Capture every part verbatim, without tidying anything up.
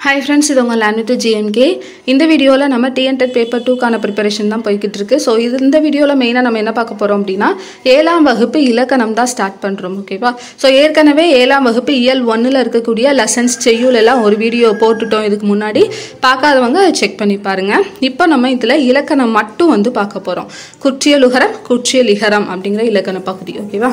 Hi friends, இது உங்க learn with GMK. இந்த வீடியோல நம்ம டிஎன்டெட் பேப்பர் டூ கான ப்ரிப்பரேஷன் தான் போய்கிட்டு இருக்கு. ஸோ இது இந்த வீடியோல மெயினா நம்ம என்ன பார்க்க போறோம் அப்படின்னா ஏழாம் வகுப்பு இலக்கணம் தான் ஸ்டார்ட் பண்றோம். ஓகேவா? ஸோ ஏற்கனவே ஏழாம் வகுப்பு இயல் ஒன்னுல இருக்கக்கூடிய லெசன்ஸ் செய்யுள் எல்லாம் ஒரு வீடியோ போட்டுட்டோம் இதுக்கு முன்னாடி. பார்க்காதவங்க செக் பண்ணி பாருங்க. இப்போ நம்ம இதுல இலக்கணம் மட்டும் வந்து பார்க்க போறோம். குற்றியலுகரம், குற்றியலிகரம் அப்படிங்கிற இலக்கண பகுதி. ஓகேவா?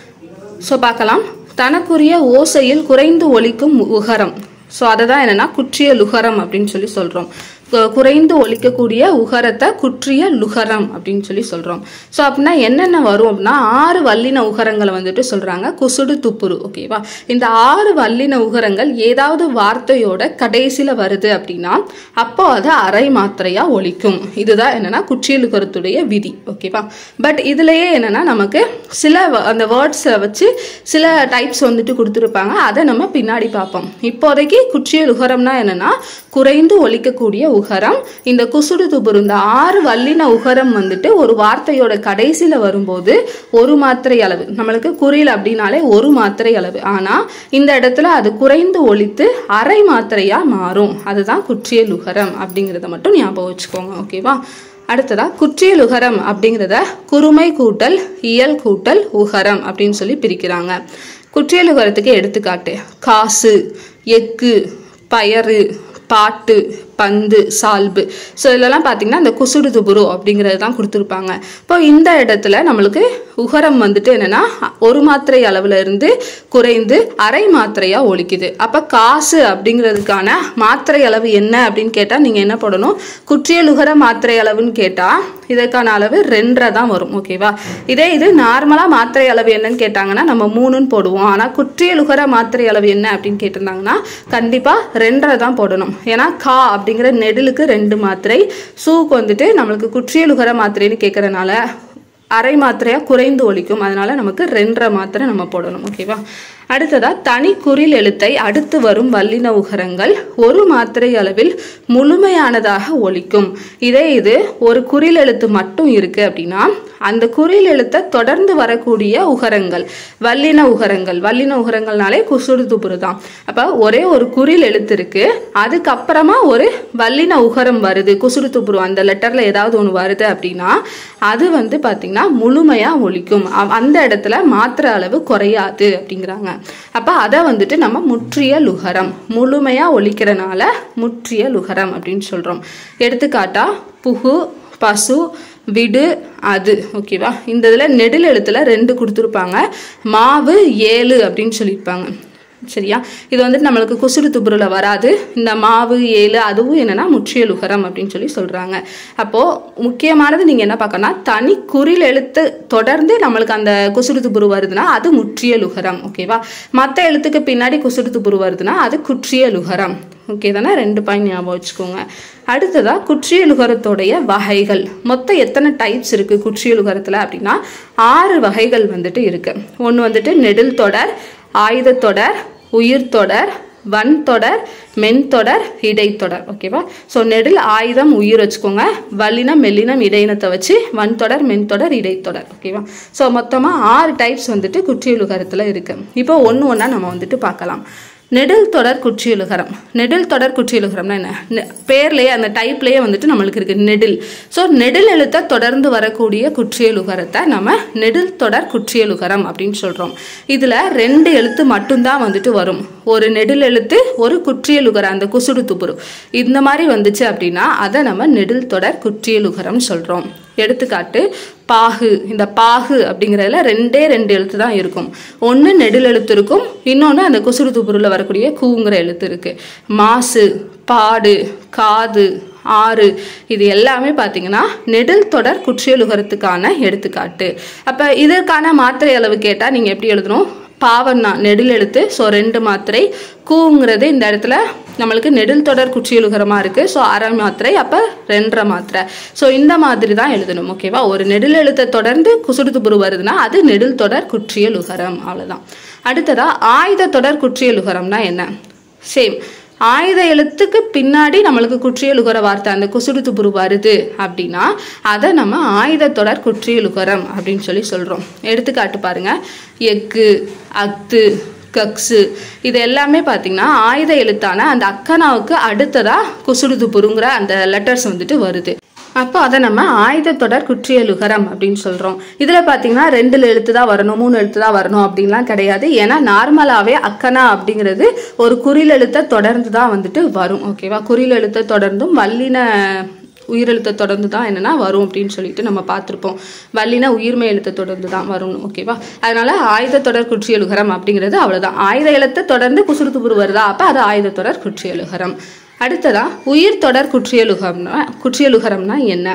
ஸோ பார்க்கலாம். தனக்குரிய ஓசையில் குறைந்து ஒலிக்கும் உகரம். ஸோ அதை தான் என்னன்னா குற்றிய லுகரம் அப்படின்னு சொல்லி சொல்றோம். குறைந்து ஒலிக்கக்கூடிய உகரத்தை குற்றிய லுகரம் அப்படின்னு சொல்லி சொல்றோம். ஸோ அப்படின்னா என்னென்ன வரும் அப்படின்னா ஆறு வல்லின உகரங்களை வந்துட்டு சொல்றாங்க. குசுடு துப்புரு. ஓகேவா? இந்த ஆறு வல்லின உகரங்கள் ஏதாவது வார்த்தையோட கடைசியில வருது அப்படின்னா அப்போ அது அரை மாத்திரையா ஒலிக்கும். இதுதான் என்னன்னா குற்றிய லுகரத்துடைய விதி. ஓகேவா? பட் இதுலயே என்னன்னா நமக்கு சில அந்த வேர்ட்ஸை வச்சு சில டைப்ஸ் வந்துட்டு கொடுத்துருப்பாங்க. அதை நம்ம பின்னாடி பார்ப்போம். இப்போதைக்கு குற்றிய லுகரம்னா என்னன்னா குறைந்து ஒலிக்கக்கூடிய உகரம். இந்த குசுடு துபுரு இந்த ஆறு வல்லின உகரம் வந்துட்டு ஒரு வார்த்தையோட கடைசியில வரும்போது ஒரு மாத்திரை அளவு, நம்மளுக்கு குறில் அப்படின்னாலே ஒரு மாத்திரை அளவு, ஆனா இந்த இடத்துல அது குறைந்து ஒலித்து அரை மாத்திரையா மாறும். அதுதான் குற்றியலுகரம் அப்படிங்கிறத மட்டும் ஞாபகம் வச்சுக்கோங்க. ஓகேவா? அடுத்ததா குற்றியலுகரம் அப்படிங்கிறத குறுமை கூட்டல் இயல் கூட்டல் உகரம் அப்படின்னு சொல்லி பிரிக்கிறாங்க. குற்றியலுகரத்துக்கு எடுத்துக்காட்டு காசு, எக்கு, பயறு, பாட்டு, பந்து, சால்பு. ஸோ இதெல்லாம் பார்த்தீங்கன்னா இந்த குசுடு துபுரு அப்படிங்கிறது தான் கொடுத்துருப்பாங்க. இப்போ இந்த இடத்துல நம்மளுக்கு உகரம் வந்துட்டு என்னன்னா ஒரு மாத்திரை அளவுல இருந்து குறைந்து அரை மாத்திரையா ஒலிக்குது. அப்ப காசு அப்படிங்கிறதுக்கான மாத்திரை அளவு என்ன அப்படின்னு கேட்டா நீங்க என்ன போடணும்? குற்றியலுகர மாத்திரை அளவுன்னு கேட்டா இதற்கான அளவு ரெண்டரை தான் வரும். ஓகேவா? இதே இது நார்மலா மாத்திரை அளவு என்னன்னு கேட்டாங்கன்னா நம்ம மூணுன்னு போடுவோம். ஆனா குற்றியலுகர மாத்திரை அளவு என்ன அப்படின்னு கேட்டிருந்தாங்கன்னா கண்டிப்பா ரெண்டரை தான் போடணும். ஏன்னா கா அப்படிங்கிற நெடிலுக்கு ரெண்டு மாத்திரை, சூக்கு வந்துட்டு நம்மளுக்கு குற்றியலுகர மாத்திரைன்னு கேட்கறதுனால அரை மாத்திரையா குறைந்து ஒலிக்கும். அதனால நமக்கு ரெண்டரை மாத்திரை நம்ம போடணும். ஓகேவா? அடுத்ததா தனி குறில் எழுத்தை அடுத்து வரும் வல்லின உகரங்கள் ஒரு மாத்திரை அளவில் முழுமையானதாக ஒலிக்கும். இதே இது ஒரு குறில் எழுத்து மட்டும் இருக்கு அப்படின்னா அந்த குறில் எழுத்தை தொடர்ந்து வரக்கூடிய உகரங்கள் வல்லின உகரங்கள். வல்லின உகரங்கள்னாலே குசுடு துபுரு தான். அப்ப ஒரே ஒரு குறில் எழுத்து இருக்கு, அதுக்கப்புறமா ஒரு வல்லின உகரம் வருது குசுடு துபுரு, அந்த லெட்டர்ல ஏதாவது ஒன்று வருது அப்படின்னா அது வந்து பாத்தீங்கன்னா முழுமையா ஒலிக்கும். அந்த இடத்துல மாத்திரை அளவு குறையாது அப்படிங்கிறாங்க. அப்ப அதை வந்துட்டு நம்ம முற்றிய லுகரம், முழுமையா ஒலிக்கிறனால முற்றிய லுகரம் அப்படின்னு சொல்றோம். எடுத்துக்காட்டா புகு, பசு, விடு, அது. ஓகேவா? இந்த இதுல நெடில் எழுத்துல ரெண்டு கொடுத்துருப்பாங்க. மாவு, ஏழு அப்படின்னு சொல்லியிருப்பாங்க. சரியா? இது வந்துட்டு நம்மளுக்கு குசுடு துபுருல வராது. இந்த மாவு, ஏழு அதுவும் என்னன்னா முற்றியலுகரம் அப்படின்னு சொல்லி சொல்றாங்க. அப்போ முக்கியமானது நீங்க என்ன பார்க்கணும்னா தனி குறில் எழுத்து தொடர்ந்து நம்மளுக்கு அந்த குசுடு துபுரு வருதுன்னா அது முற்றியலுகரம். ஓகேவா? மற்ற எழுத்துக்கு பின்னாடி குசுடு துபுரு வருதுன்னா அது குற்றியலுகரம். ஓகே தானே? ரெண்டு பாயிண்ட் ஞாபகம் வச்சுக்கோங்க. அடுத்ததா குற்றியலுகரத்தோடைய வகைகள். மொத்தம் எத்தனை டைப்ஸ் இருக்கு குற்றியலுகரத்துல அப்படின்னா ஆறு வகைகள் வந்துட்டு இருக்கு. ஒன்று வந்துட்டு நெடில் தொடர், ஆயுத தொடர், உயிர் தொடர், வன் தொடர், மென் தொடர், இடைத்தொடர். ஓகேவா? ஸோ நெடில், ஆயுதம், உயிர் வச்சுக்கோங்க. வல்லினம், மெல்லினம், இடையினத்தை வச்சு வன் தொடர், மென் தொடர், இடைத்தொடர். ஓகேவா? ஸோ மொத்தமாக ஆறு டைப்ஸ் வந்துட்டு குற்றியலுகரத்தில் இருக்கு. இப்போ ஒன்று ஒன்றா நம்ம வந்துட்டு பார்க்கலாம். நெடில் தொடர் குற்றியலுகரம். நெடில் தொடர் குற்றியலுகரம்னா என்ன? பேர்லயே அந்த டைப்லயே வந்துட்டு நம்மளுக்கு இருக்கு நெடில். ஸோ நெடில் எழுத்தை தொடர்ந்து வரக்கூடிய குற்றியலுகரத்தை நம்ம நெடில் தொடர் குற்றியலுகரம் அப்படின்னு சொல்றோம். இதுல ரெண்டு எழுத்து மட்டும்தான் வந்துட்டு வரும். ஒரு நெடில் எழுத்து, ஒரு குற்றியலுகரம், அந்த குசுடு துபுரு. இந்த மாதிரி வந்துச்சு அப்படின்னா அதை நம்ம நெடில் தொடர் குற்றியலுகரம் சொல்றோம். எடுத்துக்காட்டு பாகு. இந்த பாகு அப்படிங்கிறதுல ரெண்டே ரெண்டு எழுத்து தான் இருக்கும். ஒன்று நெடில் எழுத்து இருக்கும், இன்னொன்று அந்த குசுடு துபுருல வரக்கூடிய கூங்கிற எழுத்து இருக்கு. மாசு, பாடு, காது, ஆறு, இது எல்லாமே பார்த்தீங்கன்னா நெடில் தொடர் குற்றியலுகரத்துக்கான எடுத்துக்காட்டு. அப்ப இதற்கான மாத்திரை அளவு கேட்டா நீங்க எப்படி எழுதணும்? பாவன்னா நெடில் எழுத்து, ஸோ ரெண்டு மாத்திரை. கூங்கிறது இந்த இடத்துல நம்மளுக்கு நெடில் தொடர் குற்றியலுகரமா இருக்கு, ஸோ அரை மாத்திரை, அப்ப ரெண்டரை மாத்திரை. ஸோ இந்த மாதிரி தான் எழுதணும். ஓகேவா? ஒரு நெடில் எழுத்தை தொடர்ந்து குசுடு துபுரு வருதுன்னா அது நெடில் தொடர் குற்றியலுகரம். அவ்வளவுதான். அடுத்ததா ஆயுத தொடர் குற்றியலுகரம்னா என்ன? சேம் ஆயுத எழுத்துக்கு பின்னாடி நம்மளுக்கு குற்றியலுகர வார்த்தை அந்த குசுடு துபுரு வருது அப்படின்னா அதை நம்ம ஆயுத தொடர் குற்றியலுகரம் அப்படின்னு சொல்லி சொல்றோம். எடுத்துக்காட்டு பாருங்க. எக்கு, அத்து, கக்ஸு இது எல்லாமே பார்த்தீங்கன்னா ஆயுத எழுத்தான அந்த அக்கனாவுக்கு அடுத்ததாக குசுடுதுபுருங்கிற அந்த லெட்டர்ஸ் வந்துட்டு வருது. அப்போ அதை நம்ம ஆயுத தொடர் குற்றியலுகரம் அப்படின்னு சொல்கிறோம். இதில் பார்த்தீங்கன்னா ரெண்டு எழுத்து தான் வரணும், மூணு எழுத்து தான் வரணும் அப்படின்லாம் கிடையாது. ஏன்னா நார்மலாகவே அக்கனா அப்படிங்கிறது ஒரு குறில் எழுத்தை தொடர்ந்து தான் வந்துட்டு வரும். ஓகேவா, குறில் எழுத்தை தொடர்ந்தும் வல்லின உயிரெழுத்தை தொடர்ந்து தான் என்னென்னா வரும் அப்படின்னு சொல்லிட்டு நம்ம பார்த்துருப்போம். வல்லின உயிர்மை எழுத்தை தொடர்ந்து தான் வரும். ஓகேவா, அதனால ஆயுத தொடர் குற்றியலுகரம் அப்படிங்கிறது அவ்வளோதான். ஆயுத எழுத்தை தொடர்ந்து குசுடுதுபுரு வருதா, அப்போ அது ஆயுத தொடர் குற்றியலுகரம். அடுத்ததா உயிர் தொடர் குற்றியலுகரம்னா குற்றியலுகரம்னா என்ன?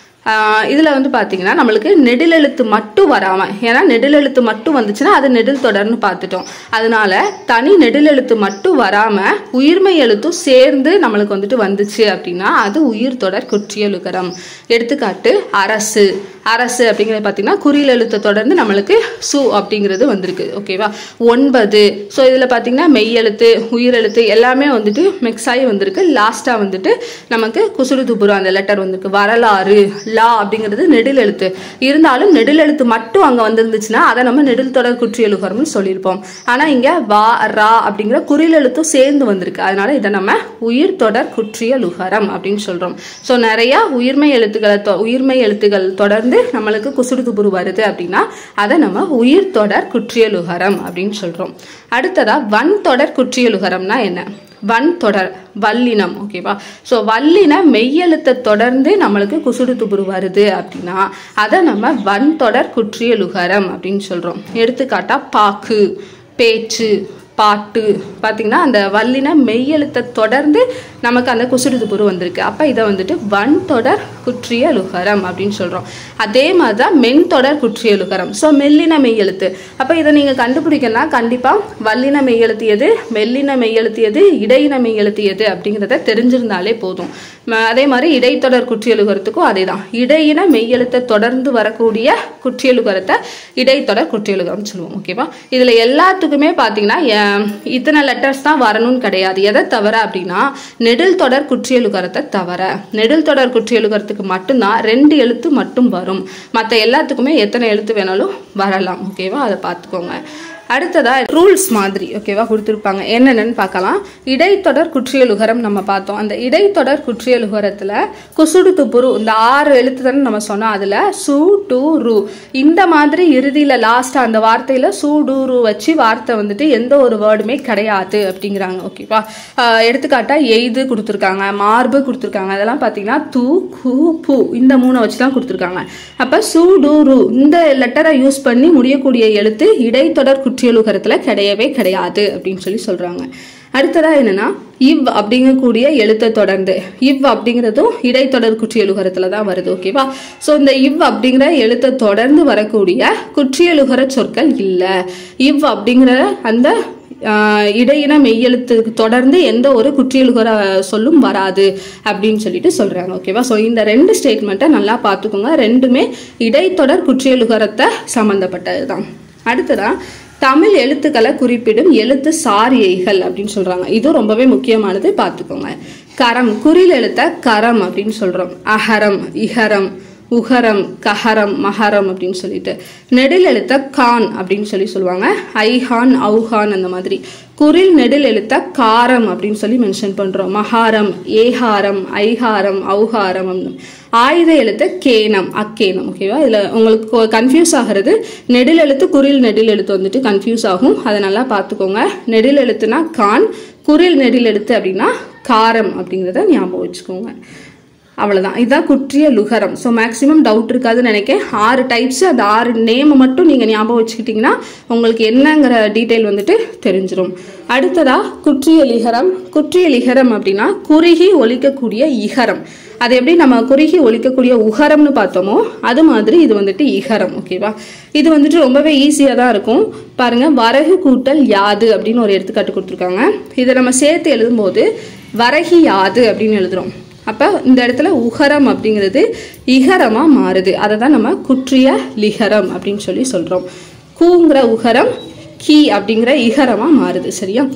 இதில் வந்து பார்த்தீங்கன்னா நம்மளுக்கு நெடில் எழுத்து மட்டும் வராமல், ஏன்னா நெடில் எழுத்து மட்டும் வந்துச்சுன்னா அது நெடில் தொடர்னு பார்த்துட்டோம். அதனால தனி நெடில் எழுத்து மட்டும் வராமல் உயிர்மை எழுத்தும் சேர்ந்து நம்மளுக்கு வந்துட்டு வந்துச்சு அப்படின்னா அது உயிர் தொடர் குற்றியலுகரம். எடுத்துக்காட்டு அரசு. அரசு அப்படிங்கிறது பார்த்தீங்கன்னா குறில் எழுத்தை தொடர்ந்து நம்மளுக்கு சு அப்படிங்கிறது வந்திருக்கு. ஓகேவா, ஒன்பது. ஸோ இதில் பார்த்தீங்கன்னா மெய் எழுத்து உயிரெழுத்து எல்லாமே வந்துட்டு மிக்ஸ் ஆகி வந்திருக்கு. லாஸ்ட்டாக வந்துட்டு நமக்கு குசுடுதுபுரு அந்த லெட்டர் வந்திருக்கு. வரலாறு லா அப்படிங்கிறது நெடில் எழுத்து இருந்தாலும் நெடில் எழுத்து மட்டும் அங்கே வந்துருந்துச்சுன்னா அதை நம்ம நெடில் தொடர் குற்றியலுகரம்னு சொல்லியிருப்போம். ஆனால் இங்கே வா ரா அப்படிங்கிற குறில் எழுத்தும் சேர்ந்து வந்திருக்கு. அதனால இதை நம்ம உயிர் தொடர் குற்றியலுகரம் அப்படின்னு சொல்கிறோம். ஸோ நிறையா உயிர்மை எழுத்துக்களை உயிர்மை எழுத்துக்கள் தொடர்ந்து நம்மளுக்கு குசுடுதுபுரு வருது அப்படின்னா அதை நம்ம உயிர் தொடர் குற்றியலுகரம் அப்படின்னு சொல்கிறோம். அடுத்ததா வன் தொடர் குற்றியலுகரம்னா என்ன? வன் தொடர் வல்லினம். ஓகேவா, ஸோ வல்லின மெய்யெழுத்தை தொடர்ந்து நம்மளுக்கு குசுடுதுபுரு வருது அப்படின்னா அதை நம்ம வன் தொடர் குற்றியலுகரம் அப்படின்னு சொல்கிறோம். எடுத்துக்காட்டா பாக்கு, பேச்சு, பாட்டு. பார்த்தீங்கன்னா அந்த வல்லின மெய்யெழுத்தை தொடர்ந்து நமக்கு அந்த குசுடுதுபுரு வந்திருக்கு. அப்போ இதை வந்துட்டு வன் தொடர் குற்றியலுகரம் அப்படின்னு சொல்கிறோம். அதே மாதிரி தான் மென் தொடர் குற்றியலுகரம். ஸோ மெல்லின மெய்யெழுத்து. அப்போ இதை நீங்கள் கண்டுபிடிக்கணும்னா கண்டிப்பாக வல்லின மெய்யெழுத்து எது, மெல்லின மெய்யெழுத்து எது, இடையின மெய்யெழுத்து எது அப்படிங்கிறத தெரிஞ்சிருந்தாலே போதும். அதே மாதிரி இடைத்தொடர் குற்றியலுகரத்துக்கும் அதே தான். இடையின மெய்யெழுத்தை தொடர்ந்து வரக்கூடிய குற்றியலுகரத்தை இடைத்தொடர் குற்றியலுகரம் சொல்லுவோம். ஓகேவா, இதில் எல்லாத்துக்குமே பார்த்தீங்கன்னா இத்தனை லெட்டர்ஸ் தான் வரணும்னு கிடையாது. எதை தவிர அப்படின்னா நெடில் தொடர் குற்றியலுகரத்தை தவிர. நெடில் தொடர் குற்றியலுகரத்துக்கு மட்டும்தான் ரெண்டு எழுத்து மட்டும் வரும். மற்ற எல்லாத்துக்குமே எத்தனை எழுத்து வேணாலும் வரலாம். ஓகேவா, அதை பார்த்துக்கோங்க. அடுத்ததா ரூல்ஸ் மாதிரி ஓகேவா கொடுத்துருப்பாங்க. என்னென்னு பார்க்கலாம். இடைத்தொடர் குற்றியலுகரம் நம்ம பார்த்தோம். அந்த இடைத்தொடர் குற்றியலுகரத்தில் குசுடுதுபுரு இந்த ஆறு எழுத்து தானே நம்ம சொன்னோம். அதில் சு டு ரு இந்த மாதிரி இறுதியில் லாஸ்ட்டாக அந்த வார்த்தையில் சு டு ரு வச்சு வார்த்தை வந்துட்டு எந்த ஒரு வேர்டுமே கிடையாது அப்படிங்கிறாங்க. ஓகேவா, எடுத்துக்காட்டாக எய்து கொடுத்துருக்காங்க, மார்பு கொடுத்துருக்காங்க. அதெல்லாம் பார்த்தீங்கன்னா து கு பு இந்த மூணை வச்சு தான் கொடுத்துருக்காங்க. அப்போ சு டு ரு இந்த லெட்டரை யூஸ் பண்ணி முடியக்கூடிய எழுத்து இடைத்தொடர் குற்றியலுகரத்துல கிடையவே கிடையாது அப்படின்னு சொல்லி சொல்றாங்க. அடுத்ததா என்னன்னா இவ் அப்படிங்கக்கூடிய எழுத்தை தொடர்ந்து இவ் அப்படிங்கிறதும் இடைத்தொடர் குற்றியலுகரத்துல தான் வருது. ஓகேவா, ஸோ இந்த இவ் அப்படிங்கிற எழுத்தை தொடர்ந்து வரக்கூடிய குற்றியலுகர சொற்கள் இல்லை. இவ் அப்படிங்கிற அந்த இடையின மெய்யெழுத்துக்கு தொடர்ந்து எந்த ஒரு குற்றியலுகர சொல்லும் வராது அப்படின்னு சொல்லிட்டு சொல்றாங்க. ஓகேவா, ஸோ இந்த ரெண்டு ஸ்டேட்மெண்ட்டை நல்லா பார்த்துக்கோங்க. ரெண்டுமே இடைத்தொடர் குற்றியலுகரத்தை சம்பந்தப்பட்டது தான். அடுத்ததா தமிழ் எழுத்துக்களை குறிப்பிடும் எழுத்து சாரியைகள் அப்படின்னு சொல்றாங்க. இது ரொம்பவே முக்கியமானது, பார்த்துக்கோங்க. கரம் குறில் எழுத்த கரம் அப்படின்னு சொல்றோம். அகரம், இகரம், உகரம், கஹரம், மகரம் அப்படின்னு சொல்லிட்டு. நெடில் எழுத்த கான் அப்படின்னு சொல்லி சொல்லுவாங்க. ஐஹான், அவுஹான் அந்த மாதிரி. குறில் நெடில் எழுத்த காரம் அப்படின்னு சொல்லி மென்ஷன் பண்றோம். மகாரம், ஏகாரம், ஐகாரம், அவுகாரம். ஆயுத எழுத்து கேனம், அக்கேனம். ஓகேவா, இதுல உங்களுக்கு கன்ஃபியூஸ் ஆகிறது நெடில் எழுத்து குறில் நெடில் எழுத்து வந்துட்டு கன்ஃபியூஸ் ஆகும். அதை நல்லா பார்த்துக்கோங்க. நெடில் எழுத்துனா கான், குறில் நெடில் எழுத்து அப்படின்னா காரம் அப்படிங்கிறத ஞாபகம் வச்சுக்கோங்க. அவ்வளோதான், இதுதான் குற்றியலுகரம். ஸோ மேக்ஸிமம் டவுட் இருக்காதுன்னு நினைக்கிறேன். ஆறு டைப்ஸ், அந்த ஆறு நேம் மட்டும் நீங்கள் ஞாபகம் வச்சுக்கிட்டிங்கன்னா உங்களுக்கு என்னங்கிற டீட்டெயில் வந்துட்டு தெரிஞ்சிடும். அடுத்ததா குற்றியலிகரம். குற்றியலிகரம் அப்படின்னா குறுகி ஒலிக்கக்கூடிய இகரம். அது எப்படி நம்ம குறுகி ஒலிக்கக்கூடிய உகரம்னு பார்த்தோமோ அது மாதிரி இது வந்துட்டு இகரம். ஓகேவா, இது வந்துட்டு ரொம்பவே ஈஸியாக தான் இருக்கும். பாருங்க, வரகு கூட்டல் யாது அப்படின்னு ஒரு எடுத்துக்காட்டு கொடுத்துருக்காங்க. இதை நம்ம சேர்த்து எழுதும்போது வரகி யாது அப்படின்னு எழுதுறோம். அப்போ இந்த இடத்துல உகரம் அப்படிங்கிறது இகரமாக மாறுது. அதை தான் நம்ம குற்றிய லிகரம் அப்படின்னு சொல்லி சொல்கிறோம். கூங்கிற உகரம் கீ அப்படிங்கிற இகரமாக மாறுது. சரியா,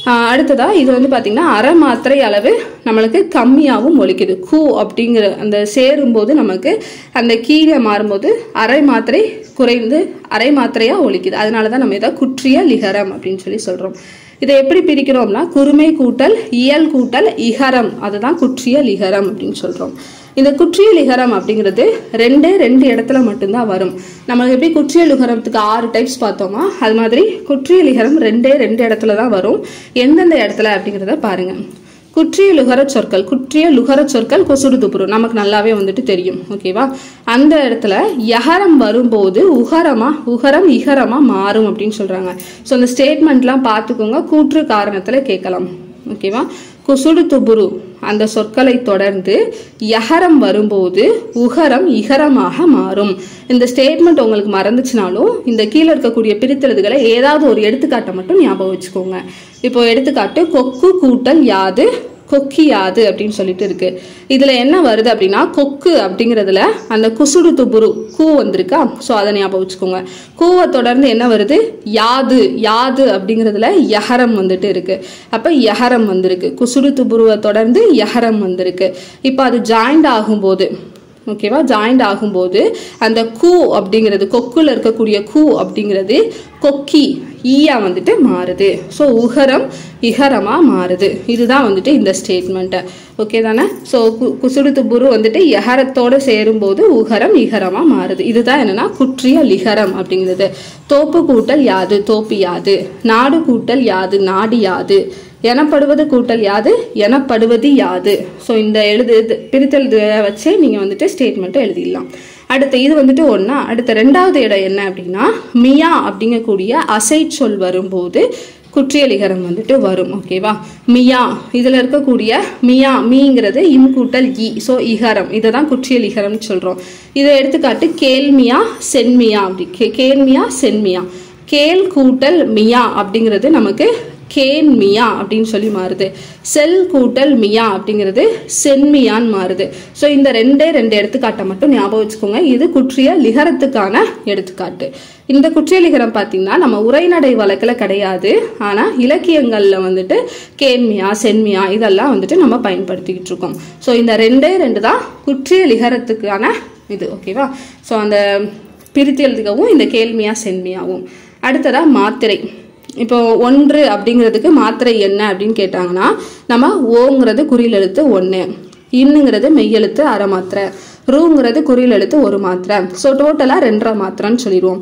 அடுத்ததா இது வந்து பார்த்தீங்கன்னா அரை மாத்திரை அளவு நம்மளுக்கு கம்மியாகவும் ஒலிக்குது. கூ அப்படிங்கிற அந்த சேரும்போது நமக்கு அந்த கீழே மாறும்போது அரை மாத்திரை குறைந்து அரை மாத்திரையாக ஒலிக்குது. அதனால தான் நம்ம இதை குற்றிய லிகரம் அப்படின்னு சொல்லி சொல்கிறோம். இதை எப்படி பிரிக்கிறோம்னா குறுமை கூட்டல் இயல் கூட்டல் இகரம், அதுதான் குற்றிய லிகரம் அப்படின்னு சொல்கிறோம். இந்த குற்றிய லிகரம் அப்படிங்கிறது ரெண்டே ரெண்டு இடத்துல மட்டும்தான் வரும். நம்ம எப்படி குற்றிய லிகரத்துக்கு ஆறு டைப்ஸ் பார்த்தோமா, அது மாதிரி குற்றிய லிகரம் ரெண்டே ரெண்டு இடத்துல தான் வரும். எந்தெந்த இடத்துல அப்படிங்கிறத பாருங்க. குற்றிய லுகர சொற்கள், குற்றிய லுகர சொற்கள் கொசுடு துப்புரு நமக்கு நல்லாவே வந்துட்டு தெரியும். ஓகேவா, அந்த இடத்துல யகரம் வரும்போது உகரமா உகரம் இகரமா மாறும் அப்படின்னு சொல்றாங்க. ஸோ அந்த ஸ்டேட்மெண்ட்லாம் பார்த்துக்கோங்க, கூற்று காரணத்தில் கேட்கலாம். ஓகேவா, குசுடு துபுரு அந்த சொற்களை தொடர்ந்து யகரம் வரும்போது உகரம் இகரமாக மாறும். இந்த ஸ்டேட்மெண்ட் உங்களுக்கு மறந்துச்சுனாலும் இந்த கீழே இருக்கக்கூடிய பிரித்தெழுதுகளை ஏதாவது ஒரு எடுத்துக்காட்டை மட்டும் ஞாபகம் வச்சுக்கோங்க. இப்போ எடுத்துக்காட்டு கொக்கு கூட்டல் யாது கொக்கியாது அப்படின்னு சொல்லிட்டு இருக்கு. இதுல என்ன வருது அப்படின்னா கொக்கு அப்படிங்கிறதுல அந்த குசுடு துபுரு கூ வந்திருக்கா, ஸோ அதை ஞாபகம் வச்சுக்கோங்க. கூவை தொடர்ந்து என்ன வருது, யாது யாது அப்படிங்கிறதுல யகரம் வந்துட்டு இருக்கு. அப்ப யகரம் வந்திருக்கு. குசுடு துபுருவை தொடர்ந்து யகரம் வந்திருக்கு. இப்போ அது ஜாயிண்ட் ஆகும்போது ஓகேவா, ஜாயிண்ட் ஆகும்போது அந்த கூ அப்படிங்கிறது கொக்குல இருக்கக்கூடிய கூ அப்படிங்கிறது கொக்கி ஈயா வந்துட்டு மாறுது. ஸோ உகரம் இகரமா மாறுது. இதுதான் வந்துட்டு இந்த ஸ்டேட்மெண்ட். ஓகே தானே. ஸோ குசுடு துபுரு வந்துட்டு யகரத்தோட சேரும்போது உகரம் இகரமா மாறுது. இதுதான் என்னன்னா குற்றிய லிகரம் அப்படிங்கிறது. தோப்பு கூட்டல் யாது தோப்பு யாது, நாடு கூட்டல் யாது நாடு யாது, எனப்படுவது கூட்டல் யாது எனப்படுவது யாது. ஸோ இந்த எழுது பிரித்தெழுது வச்சே நீங்கள் வந்துட்டு ஸ்டேட்மெண்ட்டை எழுதிடலாம். அடுத்த இது வந்துட்டு ஒன்றா. அடுத்த ரெண்டாவது இடம் என்ன அப்படின்னா மியா அப்படிங்கக்கூடிய அசை சொல் வரும்போது குற்றிய லிகரம் வந்துட்டு வரும். ஓகேவா, மியா இதில் இருக்கக்கூடிய மியா மீங்கிறது இம் கூட்டல் இ, ஸோ இகரம், இதை தான் குற்றிய லிகரம்னு சொல்கிறோம். இதை எடுத்துக்காட்டு கேள்மியா சென்மியா அப்படி கேள்மியா சென்மியா, கேள் கூட்டல் மியா அப்படிங்கிறது நமக்கு கேன் மியா அப்படின்னு சொல்லி மாறுது. செல் கூட்டல் மியா அப்படிங்கிறது சென்மியான்னு மாறுது. ஸோ இந்த ரெண்டே ரெண்டு எடுத்துக்காட்டை மட்டும் ஞாபகம் வச்சுக்கோங்க. இது குற்றிய லிகரத்துக்கான எடுத்துக்காட்டு. இந்த குற்றிய லிகரம் பார்த்தீங்கன்னா நம்ம உரைநடை வழக்கில் கிடையாது, ஆனால் இலக்கியங்களில் வந்துட்டு கேன்மியா சென்மியா இதெல்லாம் வந்துட்டு நம்ம பயன்படுத்திக்கிட்டு இருக்கோம். ஸோ இந்த ரெண்டே ரெண்டு தான் குற்றிய லிகரத்துக்கான இது. ஓகேவா, ஸோ அந்த பிரித்து எழுதுகவும் இந்த கேள்மியா சென்மியாவும். அடுத்ததா மாத்திரை. இப்போ ஒன்று அப்படிங்கிறதுக்கு மாத்திரை என்ன அப்படின்னு கேட்டாங்கன்னா நம்ம ஓங்கிறது குறியில் எழுத்து ஒன்று, இன்னுங்கிறது மெய்யெழுத்து அரை மாத்திரை, ரூங்கிறது குறியில் எழுத்து ஒரு மாத்திரை. ஸோ டோட்டலாக ரெண்டரை மாத்திரைன்னு சொல்லிடுவோம்.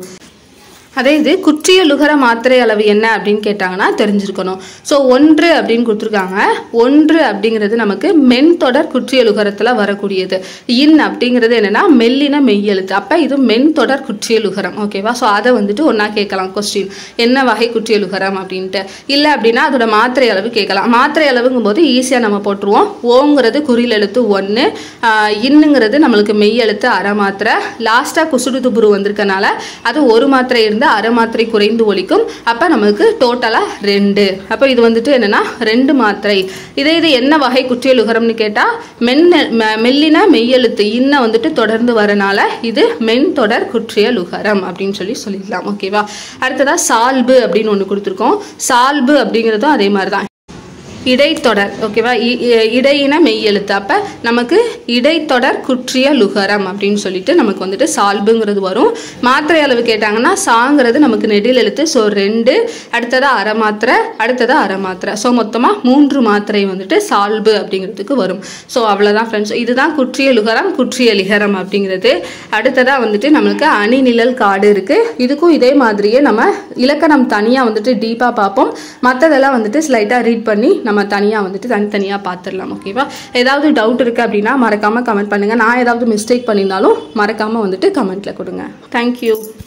அதே இது குற்றிய லுகர மாத்திரை அளவு என்ன அப்படின்னு கேட்டாங்கன்னா தெரிஞ்சிருக்கணும். ஸோ ஒன்று அப்படின்னு கொடுத்துருக்காங்க. ஒன்று அப்படிங்கிறது நமக்கு மென் தொடர் குற்றிய லுகரத்தில் வரக்கூடியது. இன் அப்படிங்கிறது என்னன்னா மெல்லின மெய்யெழுத்து. அப்போ இது மென் தொடர் குற்றிய லுகரம். ஓகேவா, ஸோ அதை வந்துட்டு ஒன்றா கேட்கலாம் கொஸ்டின், என்ன வகை குற்றிய லுகரம் அப்படின்ட்டு. இல்லை அப்படின்னா அதோட மாத்திரை அளவு கேட்கலாம். மாத்திரை அளவுங்கும் போது ஈஸியாக நம்ம போட்டுருவோம். ஓங்கிறது குறியில் எழுத்து ஒன்று, இன்னுங்கிறது நம்மளுக்கு மெய்யெழுத்து அரை மாத்திரை, லாஸ்ட்டாக குசுடு துபுரு வந்திருக்கனால அது ஒரு மாத்திரை இருந்து அரை மாத்திரை குறைந்து ஒலிக்கும். அப்ப நமக்கு டோட்டலா ரெண்டு. அப்ப இது வந்துட்டு என்னன்னா ரெண்டு மாத்திரை. இதே இது என்ன வகை குற்றிய லுகரம்னு கேட்டா மென் மெல்லின மெய்யெழுத்து இன்ன வந்துட்டு தொடர்ந்து வரனால இது மென் தொடர் குற்றிய லுகரம் அப்படின்னு சொல்லி சொல்லிடலாம். ஓகேவா, அடுத்ததா சால்பு அப்படின்னு ஒன்று கொடுத்துருக்கோம். சால்பு அப்படிங்கிறதும் அதே மாதிரிதான் இடைத்தொடர். ஓகேவா, இடையின மெய்யெழுத்து. அப்போ நமக்கு இடைத்தொடர் குற்றிய லுகரம் அப்படின்னு சொல்லிட்டு நமக்கு வந்துட்டு சால்புங்கிறது வரும். மாத்திரை அளவு கேட்டாங்கன்னா சாங்கிறது நமக்கு நெடில் எழுத்து, ஸோ ரெண்டு, அடுத்ததா அரை மாத்திரை, அடுத்ததா அரை மாத்திரை, ஸோ மொத்தமாக மூன்று மாத்திரை வந்துட்டு சால்பு அப்படிங்கிறதுக்கு வரும். ஸோ அவ்வளோதான் ஃப்ரெண்ட்ஸ், இதுதான் குற்றிய லுகரம் குற்றிய லிகரம் அப்படிங்கிறது. அடுத்ததாக வந்துட்டு நம்மளுக்கு அணி நிழல் காடு இருக்குது. இதுக்கும் இதே மாதிரியே நம்ம இலக்கணம் தனியாக வந்துட்டு டீப்பாக பார்ப்போம். மற்றதெல்லாம் வந்துட்டு ஸ்லைட்டாக ரீட் பண்ணி நம்ம தனியாக வந்துட்டு தனித்தனியாக பார்த்துடலாம். ஓகேவா, ஏதாவது டவுட் இருக்குது அப்படின்னா மறக்காமல் கமெண்ட் பண்ணுங்கள். நான் ஏதாவது மிஸ்டேக் பண்ணியிருந்தாலும் மறக்காமல் வந்துட்டு கமெண்ட்டில் கொடுங்க. தேங்க்யூ.